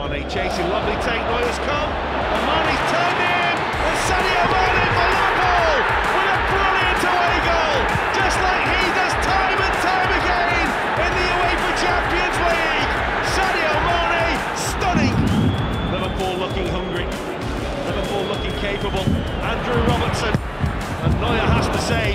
Mane chasing, lovely take, Neuer's come, and Mane's turned in, and Sadio Mane for Liverpool with a brilliant away goal, just like he does time and time again in the UEFA Champions League. Sadio Mane, stunning. Liverpool looking hungry, Liverpool looking capable. Andrew Robertson, and Neuer has to save.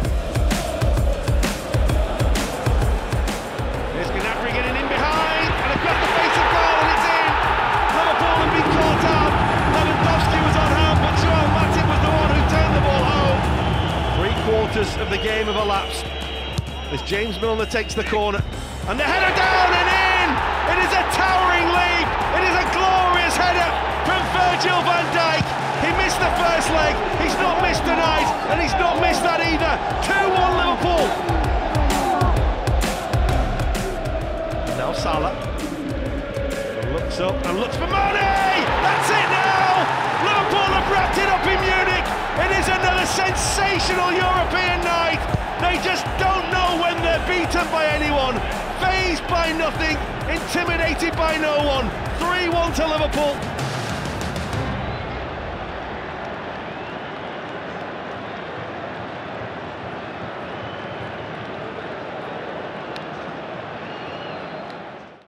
Here's Gnabry getting in behind, and across the face of goal, and it's in. Liverpool have been caught out. Lewandowski was on hand, but Joel Matip was the one who turned the ball home. 3/4 of the game have elapsed as James Milner takes the corner, and the header down and in. It is a towering leap. It is a glorious header from Virgil van Dijk. He missed the first leg, he's not missed tonight, and he's not missed that either. 2-1 Liverpool. Now Salah looks up and looks for Mane. That's it now. Liverpool have wrapped it up in Munich. It is another sensational European night. They just don't know when they're beaten by anyone, fazed by nothing, intimidated by no one. 3-1 to Liverpool.